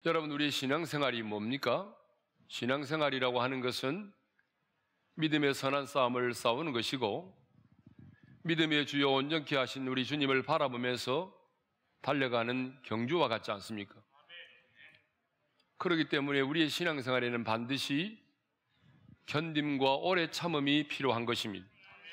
여러분, 우리의 신앙생활이 뭡니까? 신앙생활이라고 하는 것은 믿음의 선한 싸움을 싸우는 것이고, 믿음의 주요 온전케 하신 우리 주님을 바라보면서 달려가는 경주와 같지 않습니까? 그렇기 때문에 우리의 신앙생활에는 반드시 견딤과 오래 참음이 필요한 것입니다.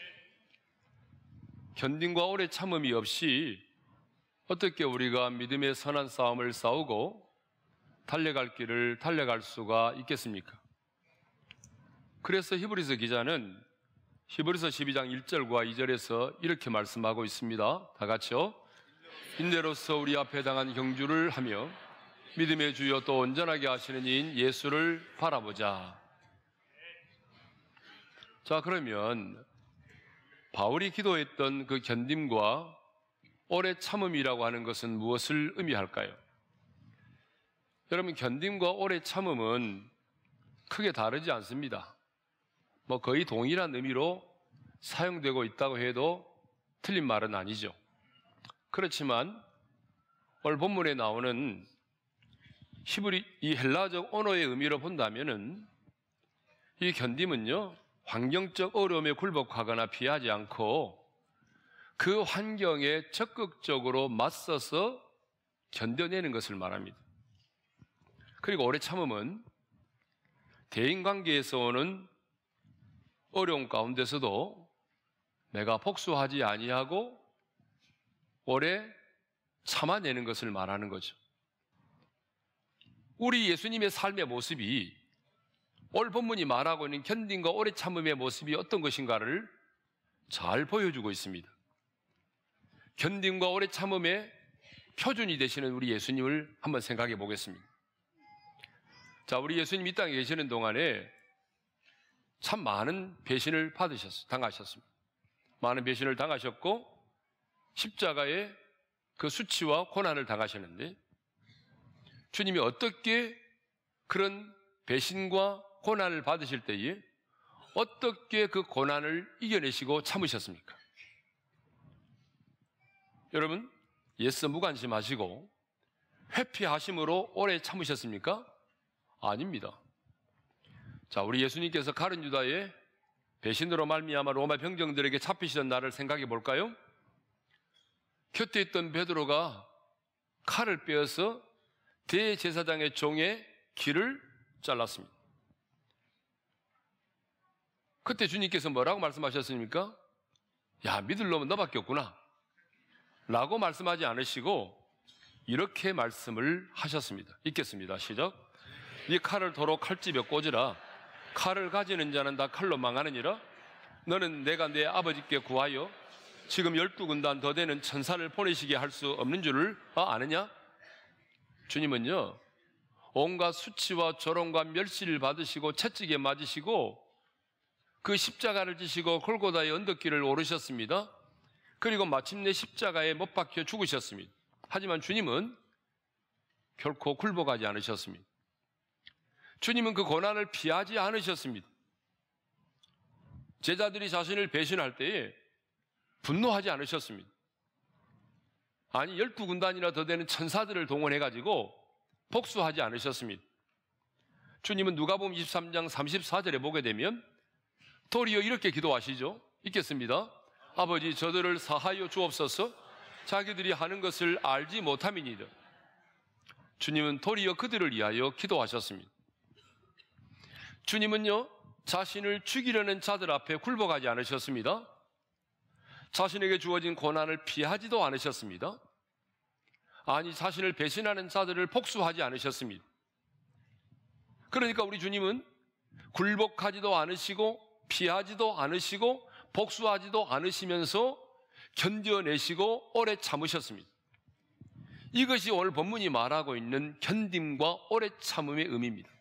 견딤과 오래 참음이 없이 어떻게 우리가 믿음의 선한 싸움을 싸우고 달려갈 길을 달려갈 수가 있겠습니까? 그래서 히브리서 기자는 히브리서 12장 1절과 2절에서 이렇게 말씀하고 있습니다. 다 같이요. 인내로서 우리 앞에 당한 경주를 하며 믿음의 주여 또 온전하게 하시는 이인 예수를 바라보자. 자, 그러면 바울이 기도했던 그 견딤과 오래 참음이라고 하는 것은 무엇을 의미할까요? 여러분, 견딤과 오래 참음은 크게 다르지 않습니다. 거의 동일한 의미로 사용되고 있다고 해도 틀린 말은 아니죠. 그렇지만 오늘 본문에 나오는 이 헬라적 언어의 의미로 본다면은 이 견딤은요, 환경적 어려움에 굴복하거나 피하지 않고 그 환경에 적극적으로 맞서서 견뎌내는 것을 말합니다. 그리고 오래 참음은 대인관계에서 오는 어려움 가운데서도 내가 복수하지 아니하고 오래 참아내는 것을 말하는 거죠. 우리 예수님의 삶의 모습이 오늘 본문이 말하고 있는 견딤과 오래 참음의 모습이 어떤 것인가를 잘 보여주고 있습니다. 견딤과 오래 참음의 표준이 되시는 우리 예수님을 한번 생각해 보겠습니다. 자, 우리 예수님 이 땅에 계시는 동안에 참 많은 배신을 당하셨습니다. 많은 배신을 당하셨고 십자가의 그 수치와 고난을 당하셨는데, 주님이 어떻게 그런 배신과 고난을 받으실 때에 어떻게 그 고난을 이겨내시고 참으셨습니까? 여러분, 예수 무관심하시고 회피하심으로 오래 참으셨습니까? 아닙니다. 자, 우리 예수님께서 가룟 유다의 배신으로 말미암아 로마 병정들에게 잡히시던 날을 생각해 볼까요? 곁에 있던 베드로가 칼을 빼어서 대제사장의 종의 귀를 잘랐습니다. 그때 주님께서 뭐라고 말씀하셨습니까? 야, 믿을 놈은 너밖에 없구나 라고 말씀하지 않으시고 이렇게 말씀을 하셨습니다. 읽겠습니다. 시작. 이 칼을 도로 칼집에 꽂으라. 칼을 가지는 자는 다 칼로 망하느니라. 너는 내가 내 아버지께 구하여 지금 12군단 더 되는 천사를 보내시게 할 수 없는 줄을 아느냐? 주님은요, 온갖 수치와 조롱과 멸시를 받으시고 채찍에 맞으시고 그 십자가를 지시고 골고다의 언덕길을 오르셨습니다. 그리고 마침내 십자가에 못 박혀 죽으셨습니다. 하지만 주님은 결코 굴복하지 않으셨습니다. 주님은 그 고난을 피하지 않으셨습니다. 제자들이 자신을 배신할 때에 분노하지 않으셨습니다. 아니, 12군단이나 더 되는 천사들을 동원해가지고 복수하지 않으셨습니다. 주님은 누가복음 23장 34절에 보게 되면 도리어 이렇게 기도하시죠. 읽겠습니다. 아버지, 저들을 사하여 주옵소서. 자기들이 하는 것을 알지 못함이니이다. 주님은 도리어 그들을 위하여 기도하셨습니다. 주님은요, 자신을 죽이려는 자들 앞에 굴복하지 않으셨습니다. 자신에게 주어진 고난을 피하지도 않으셨습니다. 아니, 자신을 배신하는 자들을 복수하지 않으셨습니다. 그러니까 우리 주님은 굴복하지도 않으시고 피하지도 않으시고 복수하지도 않으시면서 견뎌내시고 오래 참으셨습니다. 이것이 오늘 본문이 말하고 있는 견딤과 오래 참음의 의미입니다.